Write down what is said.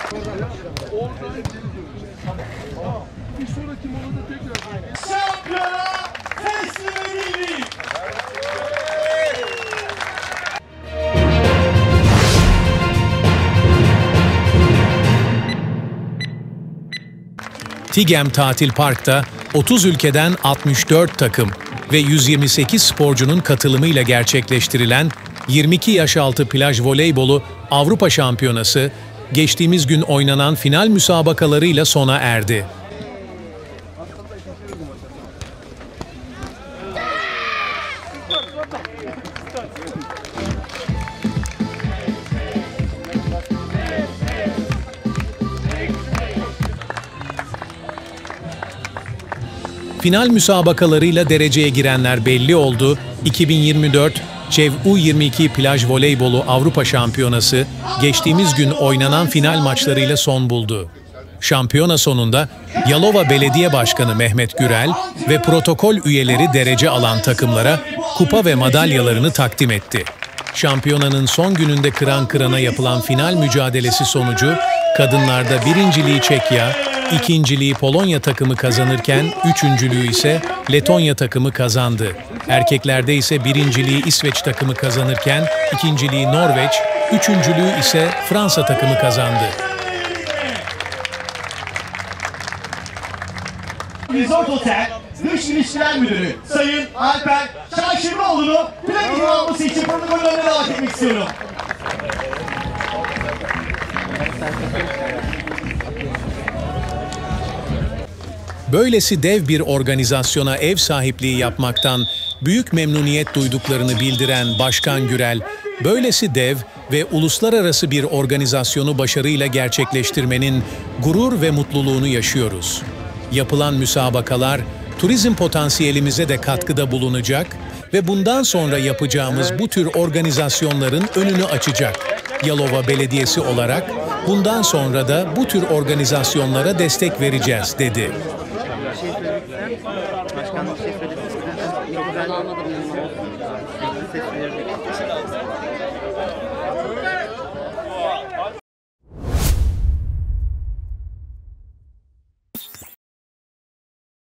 Bir sonraki molada tekrar. Şampiyona teslim edildik. TİGEM Tatil Park'ta 30 ülkeden 64 takım ve 128 sporcunun katılımıyla gerçekleştirilen 22 yaş altı plaj voleybolu Avrupa Şampiyonası, geçtiğimiz gün oynanan final müsabakalarıyla sona erdi. Final müsabakalarıyla dereceye girenler belli oldu. 2024 ÇEV U22 Plaj Voleybolu Avrupa Şampiyonası geçtiğimiz gün oynanan final maçlarıyla son buldu. Şampiyona sonunda Yalova Belediye Başkanı Mehmet Gürel ve protokol üyeleri derece alan takımlara kupa ve madalyalarını takdim etti. Şampiyonanın son gününde kıran kırana yapılan final mücadelesi sonucu kadınlarda birinciliği Çekya, ikinciliği Polonya takımı kazanırken üçüncülüğü ise Letonya takımı kazandı. Erkeklerde ise birinciliği İsveç takımı kazanırken ikinciliği Norveç, üçüncülüğü ise Fransa takımı kazandı. Resort Otel Dış İlişkiler Müdürü Sayın Alper Şaşırmaoğlu'nu plaketin alması için protokolün önüne davet etmek istiyorum. Böylesi dev bir organizasyona ev sahipliği yapmaktan büyük memnuniyet duyduklarını bildiren Başkan Gürel, böylesi dev ve uluslararası bir organizasyonu başarıyla gerçekleştirmenin gurur ve mutluluğunu yaşıyoruz. Yapılan müsabakalar, turizm potansiyelimize de katkıda bulunacak ve bundan sonra yapacağımız bu tür organizasyonların önünü açacak. Yalova Belediyesi olarak bundan sonra da bu tür organizasyonlara destek vereceğiz, dedi. Başkanlık şey söylediniz. Çok güzel. Ses verirdik.